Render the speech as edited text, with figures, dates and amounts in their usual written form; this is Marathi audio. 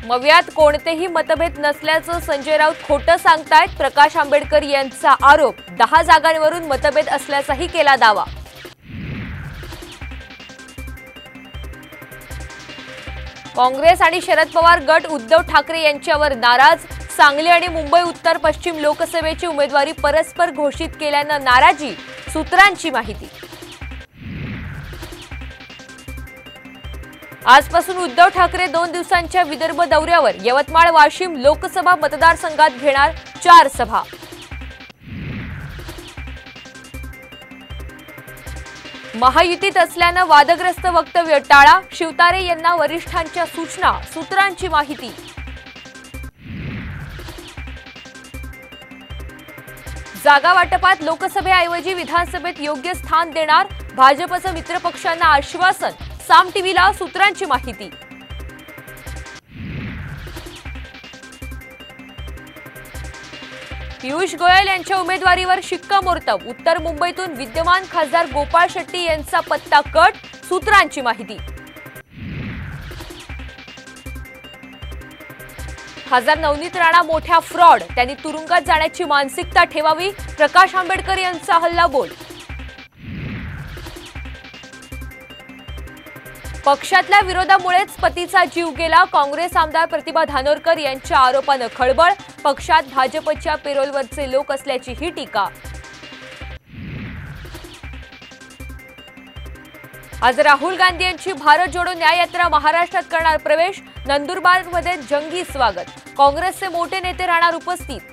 मवियात कोणतेही मतभेद नसल्याचं संजय राऊत खोटं सांगतायत। प्रकाश आंबेडकर यांचा आरोप 10 जागांवरून मतभेद असल्याचाही केला दावा। काँग्रेस आणि शरद पवार गट उद्धव ठाकरे यांच्यावर नाराज। सांगली आणि मुंबई उत्तर पश्चिम लोकसभेची उमेदवारी परस्पर घोषित केल्यानं नाराजी, सूत्रांची माहिती। आजपासून उद्धव ठाकरे 2 दिवसांच्या विदर्भ दौऱ्यावर। यवतमाळ वाशिम लोकसभा मतदारसंघात घेणार 4 सभा। महायुतीत असल्यानं वादग्रस्त वक्तव्य टाळा, शिवतारे यांना वरिष्ठांच्या सूचना, सूत्रांची माहिती। जागा वाटपात लोकसभेऐवजी विधानसभेत योग्य स्थान देणार, भाजपचं मित्रपक्षांना आश्वासन, साम टीव्हीला सूत्रांची माहिती। पियुष गोयल यांच्या उमेदवारीवर शिक्कामोर्तब। उत्तर मुंबईतून विद्यमान खासदार गोपाळ शेट्टी यांचा पत्ता कट, सूत्रांची माहिती। खासदार नवनीत राणा मोठ्या फ्रॉड, त्यांनी तुरुंगात जाण्याची मानसिकता ठेवावी, प्रकाश आंबेडकर यांचा हल्लाबोल। पक्षातल्या विरोधामुळेच पतीचा जीव गेला, काँग्रेस आमदार प्रतिभा धानोरकर यांच्या आरोपानं खळबळ। पक्षात भाजपच्या पेरोलवरचे लोक असल्याची ही टीका। आज राहुल गांधी यांची भारत जोडो न्याय यात्रा महाराष्ट्रात करणार प्रवेश। नंदुरबारमध्ये जंगी स्वागत, काँग्रेसचे मोठे नेते राहणार उपस्थित।